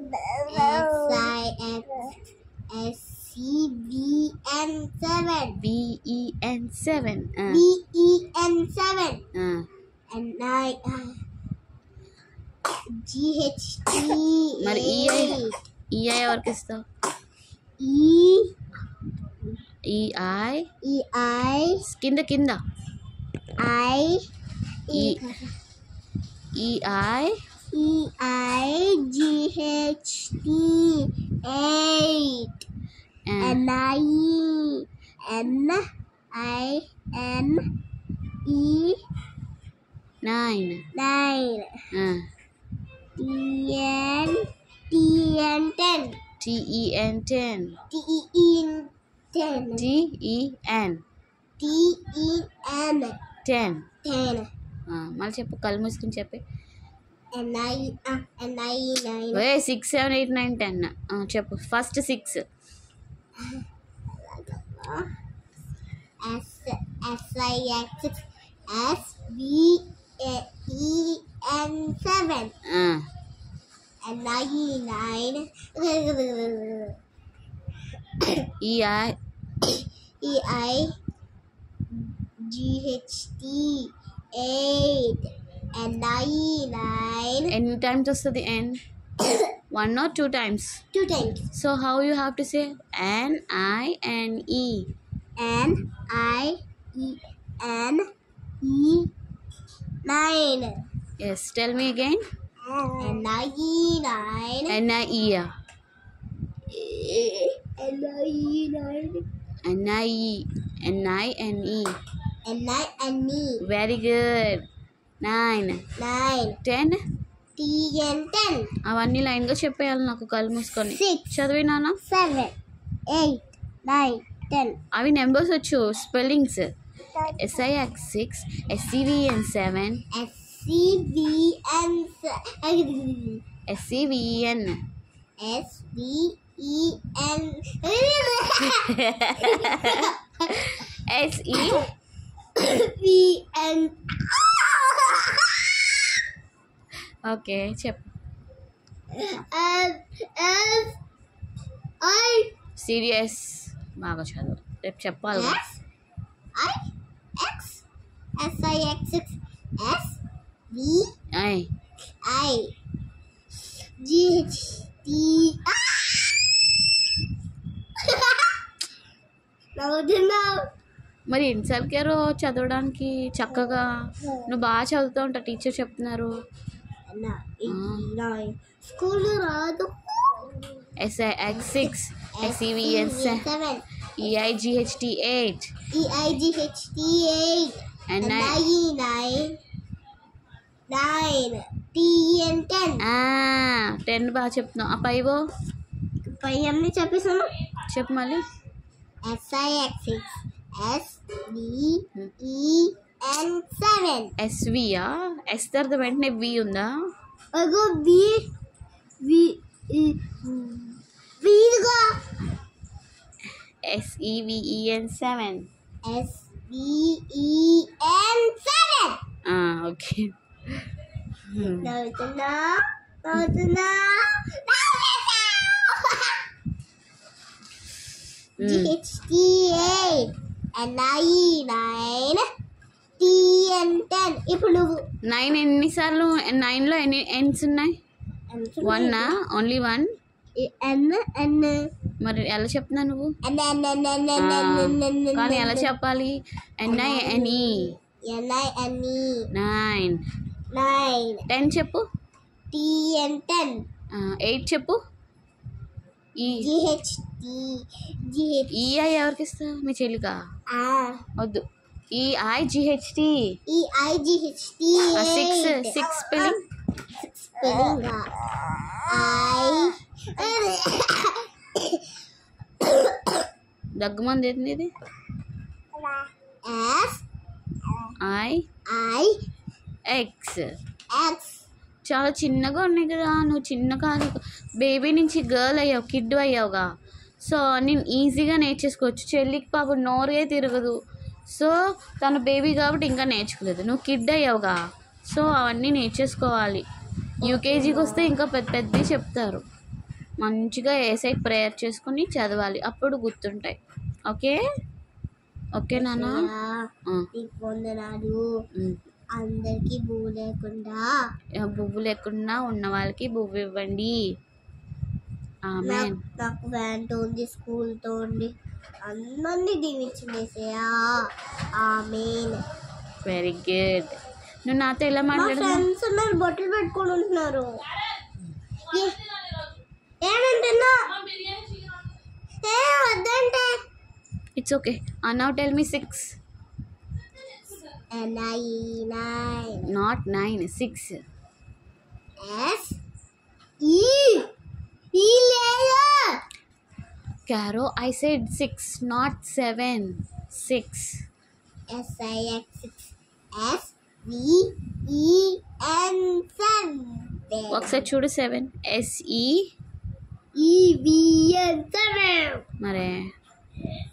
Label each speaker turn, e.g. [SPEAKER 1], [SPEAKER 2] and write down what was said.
[SPEAKER 1] BEN7 GHT మరి EI ఎవరికి ఇస్తావు? EI కింద EI GHT 8 NINE 9 TEN 10 మళ్ళీ చెప్పు, కళ్ళు మూసుకుని చెప్పి. 6 7 8 9 10 చెప్పు. First 6
[SPEAKER 2] SVEN7 NIE 9 EI GHT 8 NIE 9.
[SPEAKER 1] ఎన్ని టైమ్స్ వస్తుంది N? 1 or 2 times?
[SPEAKER 2] 2 times.
[SPEAKER 1] So how you have to say NINE?
[SPEAKER 2] NINE 9.
[SPEAKER 1] Yes, tell me again.
[SPEAKER 2] NIE 9.
[SPEAKER 1] NIE very good. 9 10
[SPEAKER 2] TN 10
[SPEAKER 1] అవన్నీ లైన్గా చెప్పేయాలి నాకు, కళ్ళు మూసుకొని.
[SPEAKER 2] 6
[SPEAKER 1] చదివి నాన్న.
[SPEAKER 2] 7 8 9 10
[SPEAKER 1] అవి నెంబర్స్ వచ్చు, spellings. SIX 6 SCVN 7 SCVN SEVN. Okay చెప్పు. సీరియస్ బాగా చదువు, రేపు చెప్పాలి.
[SPEAKER 2] SIX GHT
[SPEAKER 1] మరి ఎన్నిసార్లు కేరో చదవడానికి చక్కగా. నువ్వు బాగా చదువుతూ ఉంటావు, టీచర్ చెప్తున్నారు.
[SPEAKER 2] స్కూల్ రాదు.
[SPEAKER 1] SIX 6 SCVN 7 EIGHT 8
[SPEAKER 2] NIE 9 TN 10.
[SPEAKER 1] 10 బాగా చెప్తున్నావు. ఆ పైవో
[SPEAKER 2] పై అన్నీ చెప్పేసాను.
[SPEAKER 1] చెప్పు మళ్ళీ.
[SPEAKER 2] SIX SVEN 7
[SPEAKER 1] SVయా? S తర్వాత వెంటనే V ఉందా?
[SPEAKER 2] అగో
[SPEAKER 1] SEVEN 7 okay.
[SPEAKER 2] GHT 8 NIE 9 TN 10. ఇప్పుడు నువ్వు
[SPEAKER 1] 9 ఎన్నిసార్లు? 9లో ఎన్ని ఎన్స్ ఉన్నాయి? 1 ఓన్లీ 1. మరి ఎలా చెప్తున్నా నువ్వు? కానీ ఎలా చెప్పాలి? NINE 9 10 చెప్పు.
[SPEAKER 2] TN 10
[SPEAKER 1] 8 చెప్పు.
[SPEAKER 2] GHT
[SPEAKER 1] EI ఎవరికి ఇస్తా? మీ చెల్లిగా? వద్దు. EIGHT 6 spelling. దగ్గుమంది ఏంది ఇది? IX చాలా చిన్నగా ఉన్నాయి కదా. నువ్వు చిన్న కాదు, బేబీ నుంచి గర్ల్ అయ్యావు, కిడ్ అయ్యావుగా. సో నేను ఈజీగా నేర్చేసుకోవచ్చు. చెల్లికి పాపం నోరుగా తిరగదు. సో తను బేబీ కాబట్టి ఇంకా నేర్చుకోలేదు. నువ్వు కిడ్ అయ్యావుగా, సో అవన్నీ నేర్చేసుకోవాలి. యూకేజీకి వస్తే ఇంకా పెద్దవి చెప్తారు. మంచిగా ఏసైకి ప్రేయర్ చేసుకుని చదవాలి, అప్పుడు గుర్తుంటాయి. ఓకే ఓకే నాన్న.
[SPEAKER 2] నీకు వందనాలు. అందరికి పువ్వు లేకుండా
[SPEAKER 1] పువ్వు లేకుండా ఉన్న వాళ్ళకి పువ్వు ఇవ్వండి. ఆమేన్.
[SPEAKER 2] నాకు వ్యాన్తో ఉంది, స్కూల్తో ఉంది, అందరినీ దీవించిందేసయ్యా. ఆమేన్.
[SPEAKER 1] Very good. నువ్వు నాతో ఎలా
[SPEAKER 2] మా
[SPEAKER 1] మాట్లాడుతున్నావు?
[SPEAKER 2] ఫ్రెండ్స్ ఉన్నారు, బొట్టలు పెట్టుకొని ఉంటున్నారు. ఏమంటున్నా? వద్దంటే
[SPEAKER 1] it's okay. Now tell me 6.
[SPEAKER 2] 9.
[SPEAKER 1] Not 9, 6.
[SPEAKER 2] S E E layer.
[SPEAKER 1] Caro, I said 6, not 7. 6.
[SPEAKER 2] SIX 6. S V E N 7.
[SPEAKER 1] ఒకసారి చూడు 7. SE
[SPEAKER 2] E V N 7.
[SPEAKER 1] మరే